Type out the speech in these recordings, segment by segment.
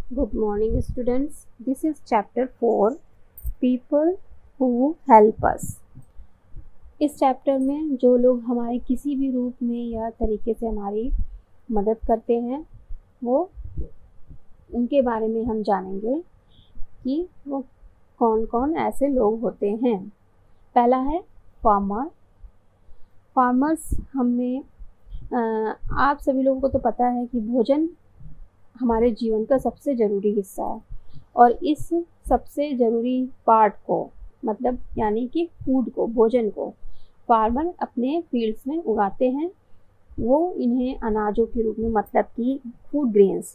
Good morning, students. This is chapter 4 People who help us. इस chapter में जो लोग हमारे किसी भी रूप में या तरीके से हमारी मदद करते हैं वो उनके बारे में हम जानेंगे कि वो कौन कौन ऐसे लोग होते हैं। पहला है फार्मर। फार्मर्स हमें आप सभी लोगों को तो पता है कि भोजन हमारे जीवन का सबसे ज़रूरी हिस्सा है और इस सबसे ज़रूरी पार्ट को मतलब यानी कि फूड को, भोजन को फार्मर अपने फील्ड्स में उगाते हैं। वो इन्हें अनाजों के रूप में मतलब कि फूड ग्रेन्स,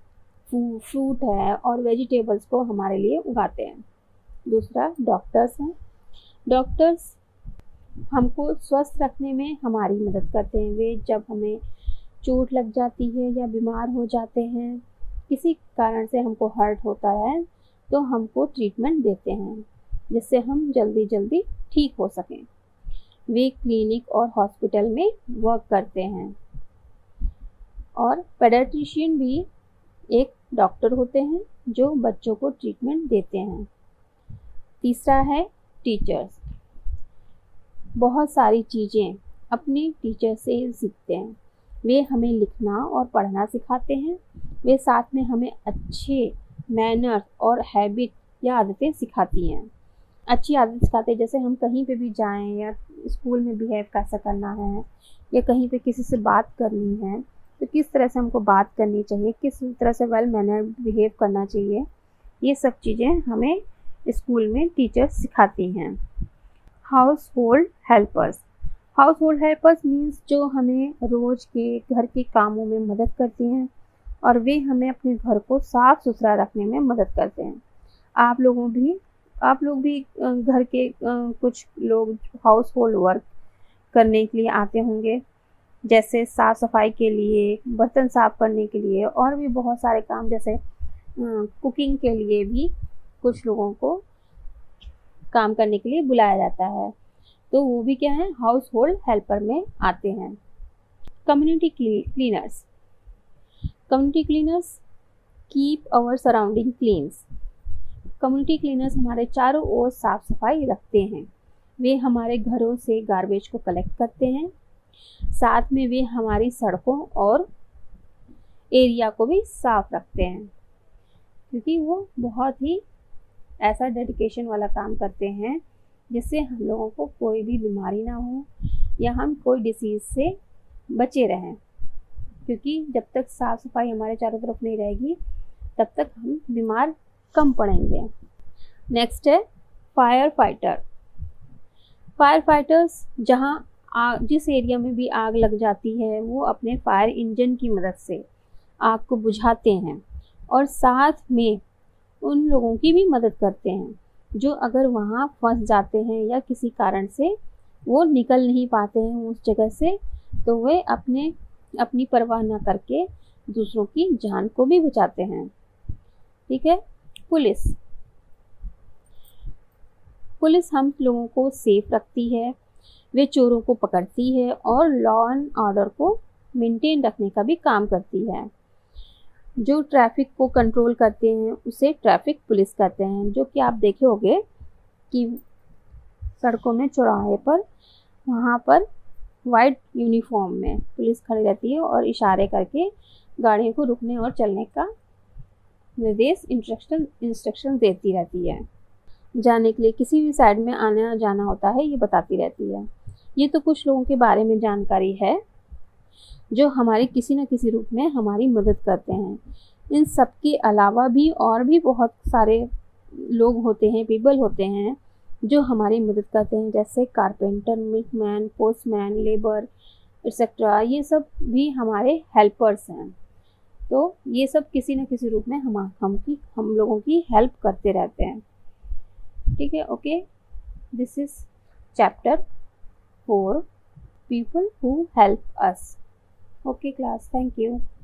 फ्रूट है और वेजिटेबल्स को हमारे लिए उगाते हैं। दूसरा डॉक्टर्स हैं। डॉक्टर्स हमको स्वस्थ रखने में हमारी मदद करते हैं। वे जब हमें चोट लग जाती है या बीमार हो जाते हैं, किसी कारण से हमको हर्ट होता है तो हमको ट्रीटमेंट देते हैं जिससे हम जल्दी ठीक हो सकें। वे क्लिनिक और हॉस्पिटल में वर्क करते हैं। और पेडियाट्रिशियन भी एक डॉक्टर होते हैं जो बच्चों को ट्रीटमेंट देते हैं। तीसरा है टीचर्स। बहुत सारी चीज़ें अपने टीचर से सीखते हैं। वे हमें लिखना और पढ़ना सिखाते हैं। वे साथ में हमें अच्छे मैनर्स और हैबिट या आदतें सिखाती हैं। अच्छी आदत सिखाते हैं जैसे हम कहीं पे भी जाएं या स्कूल में बिहेव कैसा करना है या कहीं पे किसी से बात करनी है तो किस तरह से हमको बात करनी चाहिए, किस तरह से वेल मैनर बिहेव करना चाहिए, ये सब चीज़ें हमें स्कूल में टीचर्स सिखाती हैं। Household helpers. Household helpers means जो हमें रोज़ के घर के कामों में मदद करती हैं और वे हमें अपने घर को साफ़ सुथरा रखने में मदद करते हैं। आप लोग भी घर के कुछ लोग हाउस होल्ड वर्क करने के लिए आते होंगे, जैसे साफ़ सफाई के लिए, बर्तन साफ़ करने के लिए और भी बहुत सारे काम, जैसे कुकिंग के लिए भी कुछ लोगों को काम करने के लिए बुलाया जाता है, तो वो भी क्या है, हाउस होल्ड हेल्पर में आते हैं। Community cleaners. Community cleaners keep our surrounding cleans. Community cleaners हमारे चारों ओर साफ सफाई रखते हैं। वे हमारे घरों से गार्बेज को कलेक्ट करते हैं। साथ में वे हमारी सड़कों और एरिया को भी साफ रखते हैं, क्योंकि वो बहुत ही ऐसा डेडिकेशन वाला काम करते हैं जिससे हम लोगों को कोई भी बीमारी ना हो या हम कोई डिसीज़ से बचे रहें, क्योंकि जब तक साफ़ सफाई हमारे चारों तरफ नहीं रहेगी तब तक हम बीमार कम पड़ेंगे। नेक्स्ट है फायर फाइटर। फायर फाइटर्स जिस एरिया में भी आग लग जाती है वो अपने फायर इंजन की मदद से आग को बुझाते हैं और साथ में उन लोगों की भी मदद करते हैं जो अगर वहाँ फंस जाते हैं या किसी कारण से वो निकल नहीं पाते हैं उस जगह से, तो वे अपनी परवाह न करके दूसरों की जान को भी बचाते हैं। ठीक है। पुलिस हम लोगों को सेफ रखती है। वे चोरों को पकड़ती है और लॉ एंड ऑर्डर को मेंटेन रखने का भी काम करती है। जो ट्रैफिक को कंट्रोल करते हैं उसे ट्रैफिक पुलिस कहते हैं, जो कि आप देखे होंगे कि सड़कों में चौराहे पर वहाँ पर वाइट यूनिफॉर्म में पुलिस खड़ी रहती है और इशारे करके गाड़ियों को रुकने और चलने का निर्देश इंस्ट्रक्शन देती रहती है। जाने के लिए किसी भी साइड में आना जाना होता है ये बताती रहती है। ये तो कुछ लोगों के बारे में जानकारी है जो हमारी किसी न किसी रूप में हमारी मदद करते हैं। इन सब के अलावा भी और भी बहुत सारे लोग होते हैं, पीपल होते हैं जो हमारी मदद करते हैं, जैसे carpenter, milkman, postman, labour etcetera. ये सब भी हमारे हेल्पर्स हैं। तो ये सब किसी न किसी रूप में हम लोगों की हेल्प करते रहते हैं। ठीक है। Okay, this is chapter 4 people who help us. Okay class, thank you.